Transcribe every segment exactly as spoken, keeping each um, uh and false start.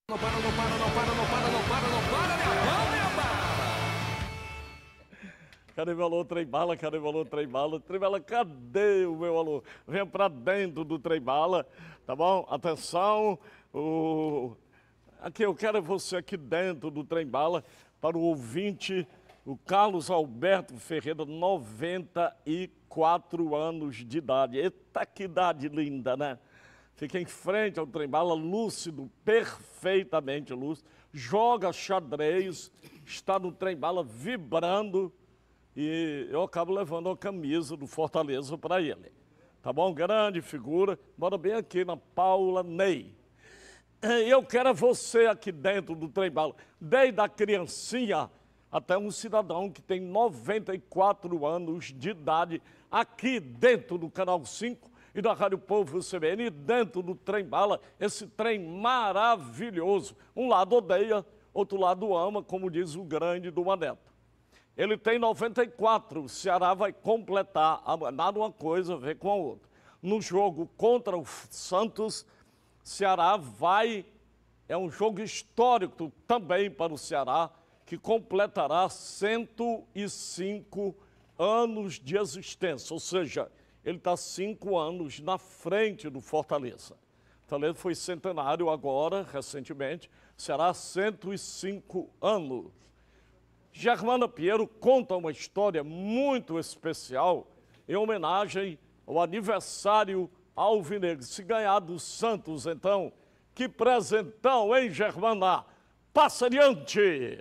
Não para, não para, não para, não para, não para, não para, minha bala, minha bala! Cadê meu alô, trem bala? Cadê meu alô, trem bala? Trem bala, cadê o meu alô? Venha pra dentro do trem bala, tá bom? Atenção, o... aqui eu quero você aqui dentro do trem bala para o ouvinte, o Carlos Alberto Ferreira, noventa e quatro anos de idade. Eita, que idade linda, né? Fica em frente ao trem-bala, lúcido, perfeitamente lúcido, joga xadrez, está no trem-bala vibrando e eu acabo levando a camisa do Fortaleza para ele. Tá bom? Grande figura, mora bem aqui na Paula Ney. Eu quero você aqui dentro do trem-bala, desde a criancinha até um cidadão que tem noventa e quatro anos de idade, aqui dentro do Canal cinco, e da Rádio Povo C B N, dentro do trem-bala, esse trem maravilhoso. Um lado odeia, outro lado ama, como diz o grande do Maneto. Ele tem noventa e quatro, o Ceará vai completar, nada uma coisa a ver com a outra. No jogo contra o Santos, Ceará vai, é um jogo histórico também para o Ceará, que completará cento e cinco anos de existência, ou seja, ele está cinco anos na frente do Fortaleza. Fortaleza foi centenário agora, recentemente, será cento e cinco anos. Germana Pinheiro conta uma história muito especial em homenagem ao aniversário alvinegro. Se ganhar do Santos, então, que presentão, hein, Germana? Passa adiante!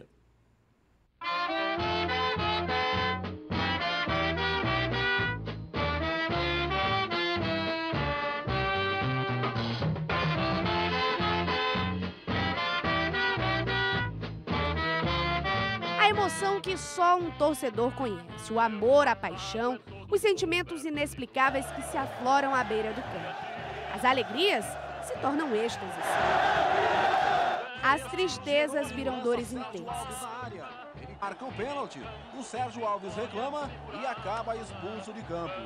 A emoção que só um torcedor conhece, o amor, a paixão, os sentimentos inexplicáveis que se afloram à beira do campo. As alegrias se tornam êxtases. As tristezas viram dores intensas. Marca um pênalti, o Sérgio Alves reclama e acaba expulso de campo.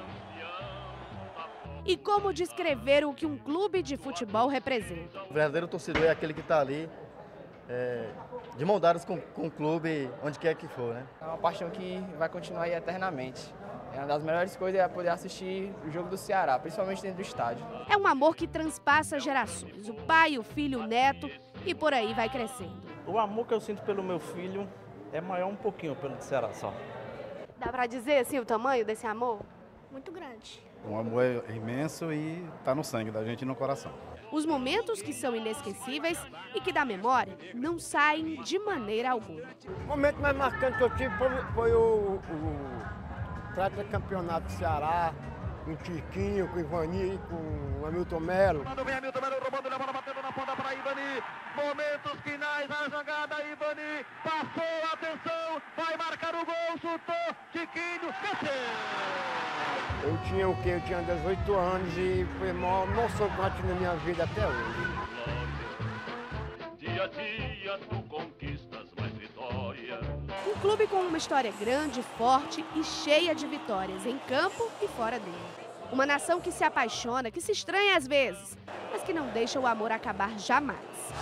E como descrever o que um clube de futebol representa? O verdadeiro torcedor é aquele que está ali, É, de mão dadas com, com o clube, onde quer que for, né? É uma paixão que vai continuar aí eternamente. É uma das melhores coisas é poder assistir o jogo do Ceará, principalmente dentro do estádio. É um amor que transpassa gerações, o pai, o filho, o neto, e por aí vai crescendo. O amor que eu sinto pelo meu filho é maior um pouquinho pelo do Ceará só. Dá pra dizer assim o tamanho desse amor? Muito grande. O amor é imenso e está no sangue da gente e no coração. Os momentos que são inesquecíveis e que da memória não saem de maneira alguma. O momento mais marcante que eu tive foi, foi o, o prata campeonato do Ceará, com o Tiquinho, com o Ivani, com o Hamilton Melo. Quando vem Hamilton Melo roubando, leva a batendo na ponta para Ivani. Momentos finais, a jogada, Ivani passou, atenção, vai marcar o gol, chutou, Tiquinho, desceu. Eu tinha o quê? Eu tinha dezoito anos e foi a maior emoção que eu tive na minha vida até hoje. Dia a dia tu conquistas mais vitórias. Um clube com uma história grande, forte e cheia de vitórias em campo e fora dele. Uma nação que se apaixona, que se estranha às vezes, mas que não deixa o amor acabar jamais.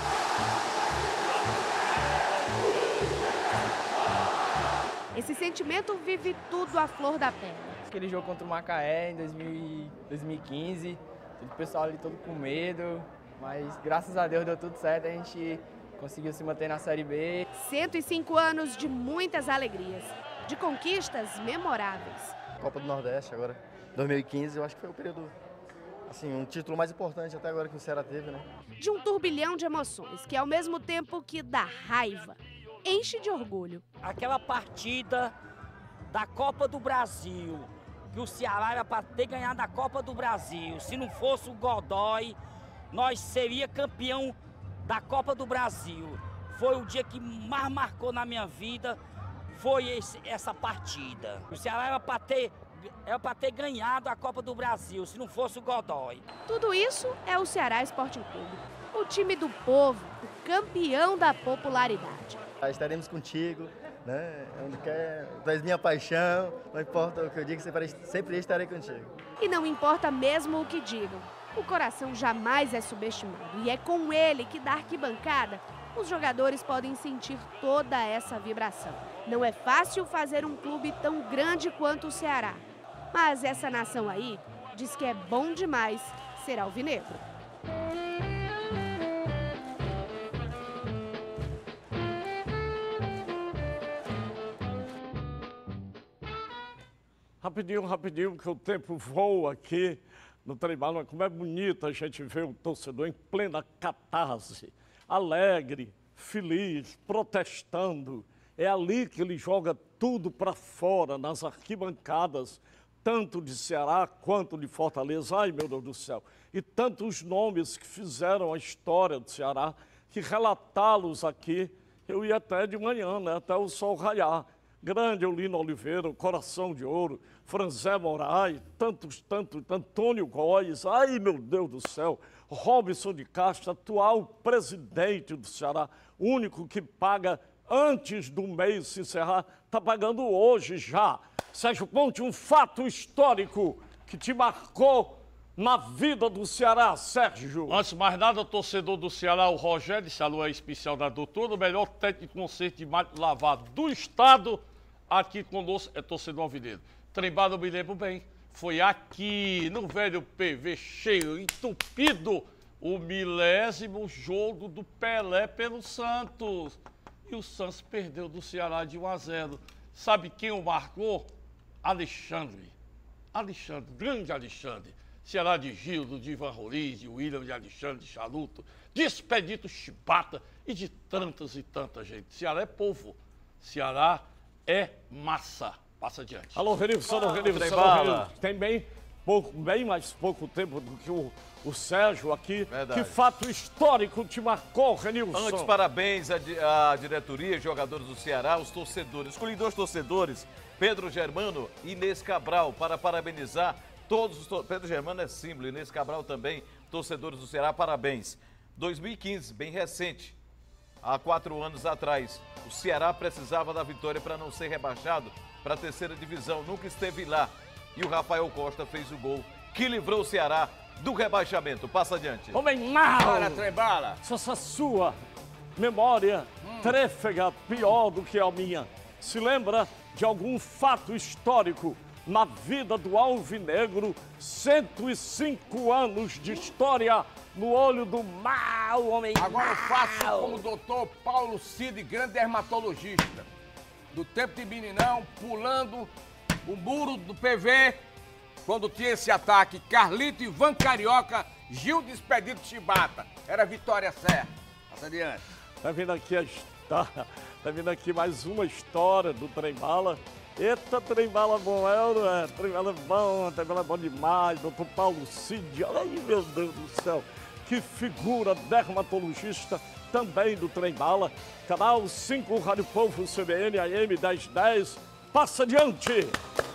Esse sentimento vive tudo à flor da pele. Aquele jogo contra o Macaé em dois mil e quinze, o pessoal ali todo com medo, mas graças a Deus deu tudo certo, a gente conseguiu se manter na Série B. cento e cinco anos de muitas alegrias, de conquistas memoráveis. Copa do Nordeste agora, dois mil e quinze, eu acho que foi o período, assim, um título mais importante até agora que o Ceará teve, né? De um turbilhão de emoções, que ao mesmo tempo que dá raiva, enche de orgulho. Aquela partida da Copa do Brasil, que o Ceará era para ter ganhado a Copa do Brasil. Se não fosse o Godoy, nós seria campeão da Copa do Brasil. Foi o dia que mais marcou na minha vida, foi esse, essa partida. O Ceará era para ter, era para ter ganhado a Copa do Brasil, se não fosse o Godoy. Tudo isso é o Ceará Sporting Clube, o time do povo, o campeão da popularidade. Estaremos contigo, né? Onde quer, tu és minha paixão, não importa o que eu diga, sempre estarei contigo. E não importa mesmo o que digam, o coração jamais é subestimado e é com ele que da arquibancada os jogadores podem sentir toda essa vibração. Não é fácil fazer um clube tão grande quanto o Ceará, mas essa nação aí diz que é bom demais ser alvinegro. Rapidinho, rapidinho, que o tempo voa aqui no Trem-Bala. Como é bonito a gente ver o torcedor em plena catarse, alegre, feliz, protestando. É ali que ele joga tudo para fora, nas arquibancadas, tanto de Ceará quanto de Fortaleza. Ai, meu Deus do céu! E tantos nomes que fizeram a história do Ceará, que relatá-los aqui, eu ia até de manhã, né, até o sol raiar. Grande Eulino Oliveira, o Coração de Ouro, Franzé Moraes, tantos, tantos, Antônio Góes, ai meu Deus do céu, Robson de Castro, atual presidente do Ceará, único que paga antes do mês se encerrar, está pagando hoje já. Sérgio Ponte, um fato histórico que te marcou na vida do Ceará, Sérgio. Antes de mais nada, torcedor do Ceará, o Rogério, esse alô é especial da doutora, o melhor técnico de conserto de máquina de lavar do estado, aqui conosco é torcedor alvinegro. Trem-Bala, eu me lembro bem, foi aqui, no velho P V, cheio, entupido, o milésimo jogo do Pelé pelo Santos. E o Santos perdeu do Ceará de um a zero. Sabe quem o marcou? Alexandre. Alexandre, grande Alexandre. Ceará de Gildo, de Ivan Roriz, de William, de Alexandre, de Charuto, de Expedito Chibata e de tantas e tantas gente. Ceará é povo. Ceará é massa. Passa adiante. Alô, Renilson, alô, Renilson, alô, tem bem, pouco, bem mais pouco tempo do que o, o Sérgio aqui. Verdade. Que fato histórico te marcou, Renilson? Antes, parabéns à, à diretoria, jogadores do Ceará, os torcedores. Escolhi dois torcedores, Pedro Germano e Inês Cabral, para parabenizar todos os... To... Pedro Germano é símbolo, Inês Cabral também, torcedores do Ceará, parabéns. dois mil e quinze, bem recente, há quatro anos atrás, o Ceará precisava da vitória para não ser rebaixado para a terceira divisão, nunca esteve lá. E o Rafael Costa fez o gol que livrou o Ceará do rebaixamento. Passa adiante. Homem mal! Para, Trem-Bala! Essa sua memória hum. trêfega, pior do que a minha. Se lembra de algum fato histórico na vida do alvinegro? cento e cinco anos de história no olho do mal, homem. Agora eu faço como o doutor Paulo Cid, grande dermatologista. Do tempo de meninão, pulando o muro do P V, quando tinha esse ataque, Carlito, Ivan Carioca, Gil de Expedito Chibata. Era vitória certa. Passa adiante. Tá vindo aqui a história, tá vindo aqui mais uma história do Trem-Bala. Eita, Trem-Bala bom, é ou não é? Trem-Bala é bom, Trem-Bala é bom demais, doutor Paulo Cid, ai meu Deus do céu, que figura dermatologista também do Trem-Bala. Canal cinco, Rádio Povo, C B N, A M dez dez, passa adiante!